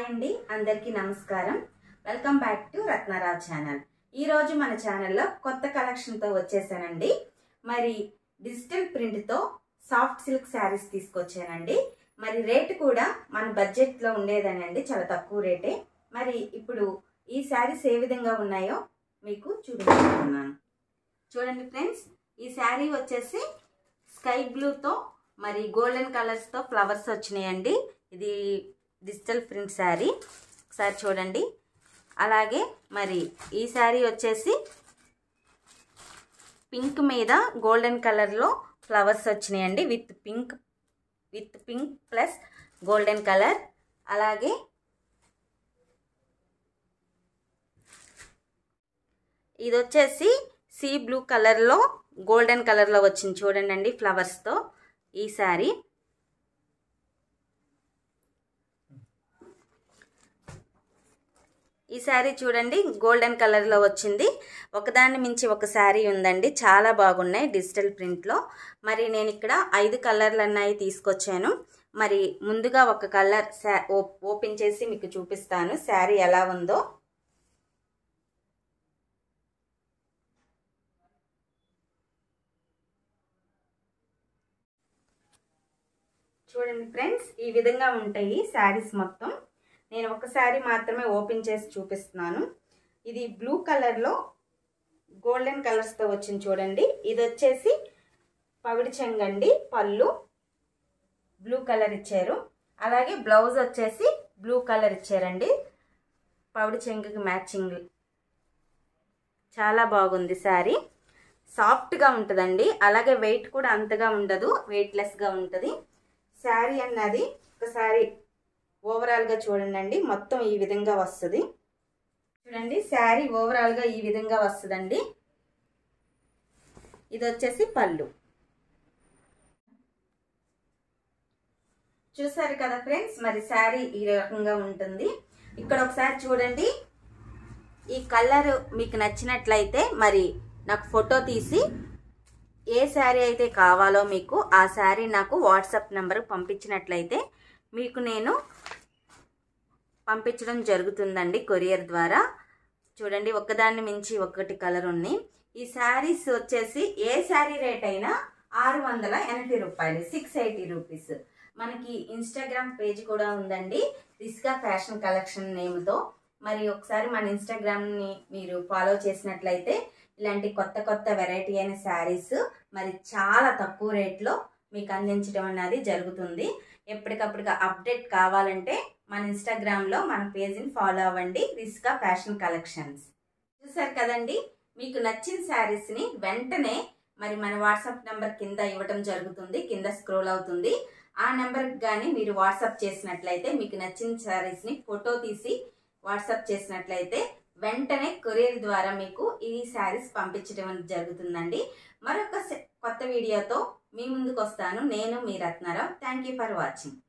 అండి అందరికీ నమస్కారం welcome back to Ratnarao channel. ఈ రోజు మన ఛానల్లో కొత్త కలెక్షన్ తో వచ్చేసానండి। మరి డిజిటల్ ప్రింట్ తో సాఫ్ట్ సిల్క్ సారీస్ తీసుకొచ్చానండి। మరి రేట్ కూడా మన బడ్జెట్ లో ఉండేదనండి, చాలా తక్కువ రేటే। మరి ఇప్పుడు ఈ సారీస్ ఏ విధంగా ఉన్నాయో మీకు చూపించబోతున్నాను। చూడండి ఫ్రెండ్స్, ఈ సారీ వచ్చేసి స్కై బ్లూ తో మరి గోల్డెన్ కలర్స్ తో ఫ్లవర్స్ వచ్చినాయండి। ఇది డిజిటల్ ప్రింట్ శారీ, ఒకసారి చూడండి। అలాగే మరి ఈ శారీ వచ్చేసి పింక్ మీద గోల్డెన్ కలర్లో ఫ్లవర్స్ వచ్చినాయండి, with pink plus golden colour. అలాగే ఇది వచ్చేసి సీ బ్లూ కలర్లో గోల్డెన్ కలర్లో వచ్చింది చూడండి ఫ్లవర్స్తో ఈ శారీ। ఈ శారీ చూడండి గోల్డెన్ కలర్లో వచ్చింది, ఒకదాన్ని మించి ఒక శారీ ఉందండి, చాలా బాగున్నాయి డిజిటల్ ప్రింట్లో। మరి నేను ఇక్కడ 5 కలర్లు అన్నాయి తీసుకొచ్చాను। మరి ముందుగా ఒక కలర్ ఓపెన్ చేసి మీకు చూపిస్తాను శారీ ఎలా ఉందో। చూడండి ఫ్రెండ్స్, ఈ విధంగా ఉంటాయి శారీస్ మొత్తం। నేను ఒక శారీ మాత్రమే ఓపెన్ చేసి చూపిస్తున్నాను। ఇది బ్లూ కలర్లో గోల్డెన్ కలర్స్తో వచ్చింది చూడండి। ఇది వచ్చేసి పవిడి చెంగండి, పళ్ళు బ్లూ కలర్ ఇచ్చారు। అలాగే బ్లౌజ్ వచ్చేసి బ్లూ కలర్ ఇచ్చారండి, పవిడి చెంగుకి మ్యాచింగ్। చాలా బాగుంది శారీ, సాఫ్ట్గా ఉంటుందండి, అలాగే వెయిట్ కూడా అంతగా ఉండదు, వెయిట్లెస్గా ఉంటుంది శారీ అన్నది। ఒకసారి ఓవరాల్గా చూడండి, మొత్తం ఈ విధంగా వస్తుంది చూడండి, శారీ ఓవరాల్గా ఈ విధంగా వస్తుందండి। ఇది వచ్చేసి పళ్ళు, చూసారు కదా ఫ్రెండ్స్, మరి శారీ ఈ రకంగా ఉంటుంది। ఇక్కడ ఒకసారి చూడండి, ఈ కలర్ మీకు నచ్చినట్లయితే మరి నాకు ఫోటో తీసి ఏ శారీ అయితే కావాలో మీకు ఆ శారీ నాకు వాట్సాప్ నెంబర్ పంపించినట్లయితే మీకు నేను పంపించడం జరుగుతుందండి కొరియర్ ద్వారా। చూడండి ఒకదాన్ని మించి ఒకటి కలర్ ఉన్నాయి। ఈ శారీస్ వచ్చేసి ఏ శారీ రేట్ అయినా 680 రూపాయలు, 680 రూపీస్। మనకి ఇన్స్టాగ్రామ్ పేజ్ కూడా ఉందండి, రిస్కా ఫ్యాషన్ కలెక్షన్ నేమ్తో। మరి ఒకసారి మన ఇన్స్టాగ్రామ్ని మీరు ఫాలో చేసినట్లయితే ఇలాంటి కొత్త కొత్త వెరైటీ అయిన శారీస్ మరి చాలా తక్కువ రేట్లో మీకు అందించడం అనేది జరుగుతుంది। ఎప్పటికప్పుడు అప్డేట్ కావాలంటే మన ఇన్స్టాగ్రామ్లో మన పేజ్ని ఫాలో అవ్వండి, రిస్కా ఫ్యాషన్ కలెక్షన్స్। చూసారు కదండి, మీకు నచ్చిన శారీస్ని వెంటనే మరి మన వాట్సాప్ నెంబర్ కింద ఇవ్వడం జరుగుతుంది, కింద స్క్రోల్ అవుతుంది। ఆ నెంబర్కి కానీ మీరు వాట్సాప్ చేసినట్లయితే మీకు నచ్చిన శారీస్ని ఫోటో తీసి వాట్సాప్ చేసినట్లయితే వెంటనే కొరియర్ ద్వారా మీకు ఈ శారీస్ పంపించడం జరుగుతుందండి। మరొక కొత్త వీడియోతో మీ ముందుకు వస్తాను, నేను మీ Ratnarao. Thank you for watching.